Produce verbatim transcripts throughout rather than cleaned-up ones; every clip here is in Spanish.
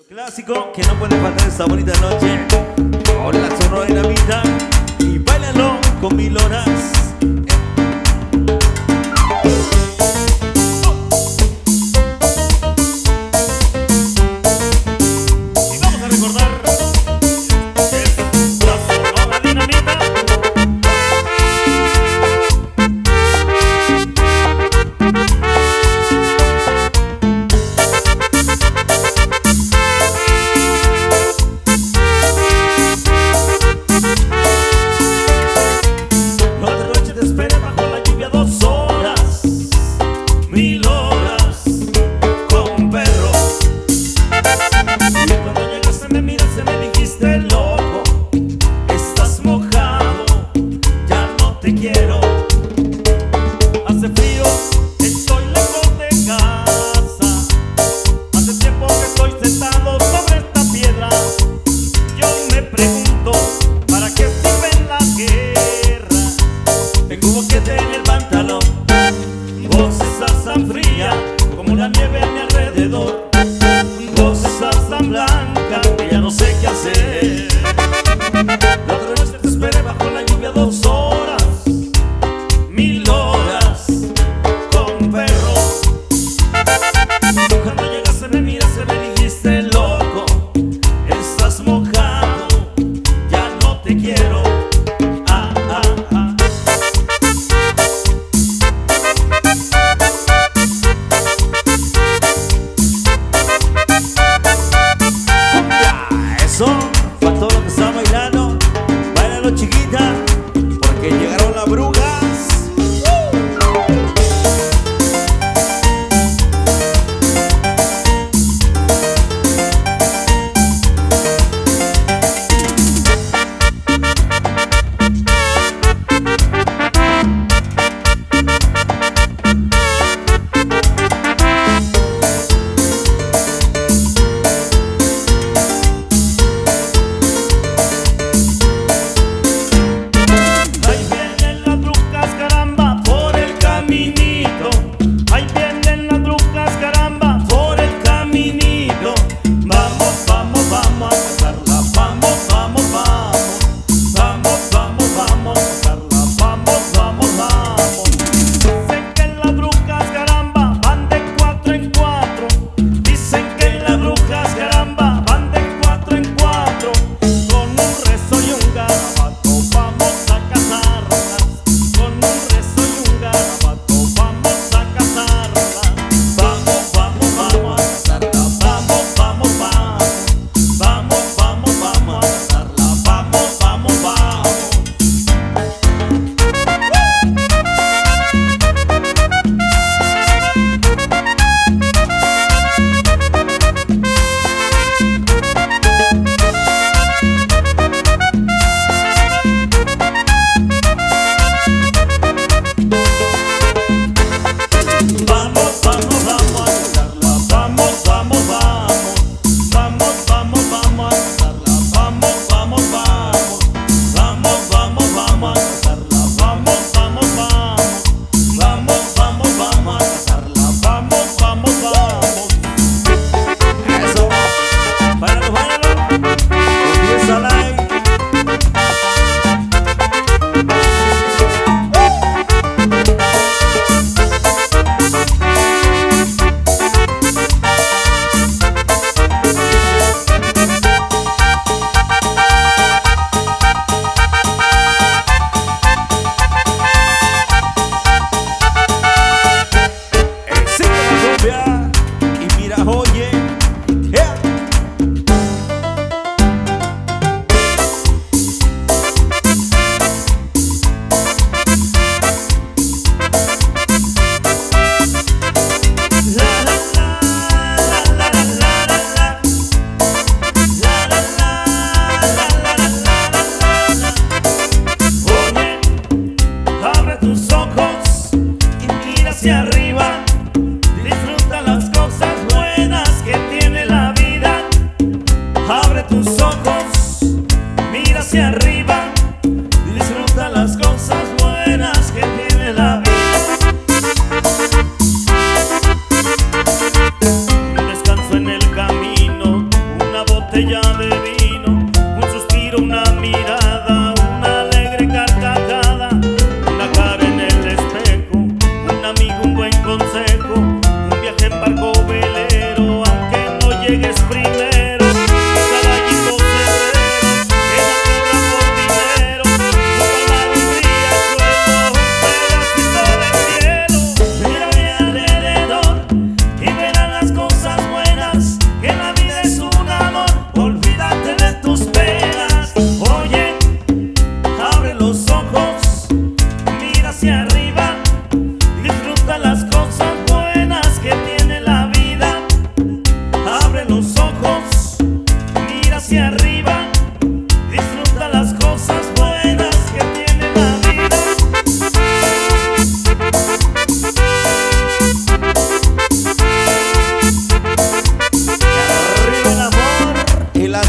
Clásico que no puede faltar esta bonita noche. Con la Sonora Dinamita y báilalo con mil horas. Y vamos a recordar que es la Sonora Dinamita.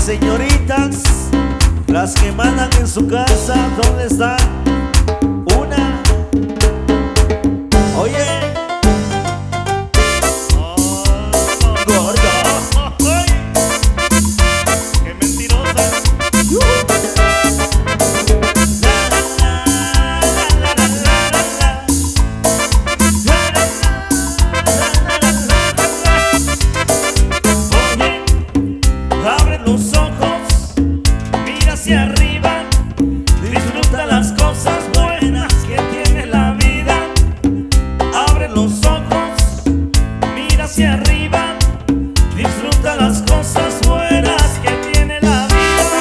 señoritas, las que mandan en su casa, ¿dónde están? Una. Oye. Oh, gordo. Qué mentirosa. Abre los ojos, mira hacia arriba, disfruta las cosas buenas que tiene la vida. Abre los ojos, mira hacia arriba, disfruta las cosas buenas que tiene la vida.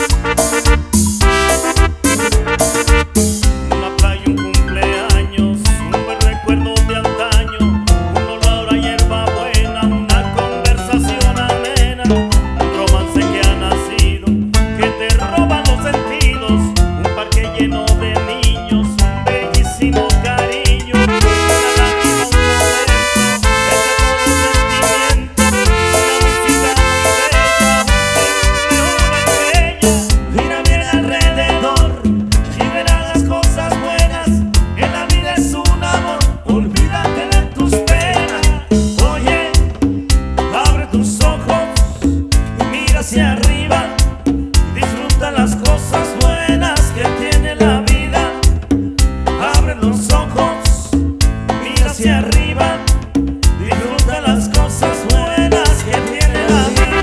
Una playa, un cumpleaños, un buen recuerdo de antaño, un olor a hierba buena, una conversación amena, un romance que ha nacido, que te roba los sentidos, un parque lleno de niños, un bellísimo cariño, una lágrima, un momento, ese todo sentimiento, una música muy bella, un beso, una estrella. Mira bien alrededor y verás las cosas buenas. En la vida es un amor, olvídate de tus penas. Oye, abre tus ojos y mira hacia arriba, disfruta las cosas buenas que tiene la vida. Abre los ojos, mira hacia arriba, disfruta las cosas buenas que tiene la vida.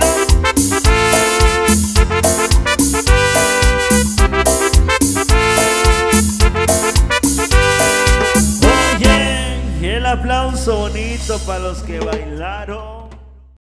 Oye, y el aplauso bonito para los que bailaron.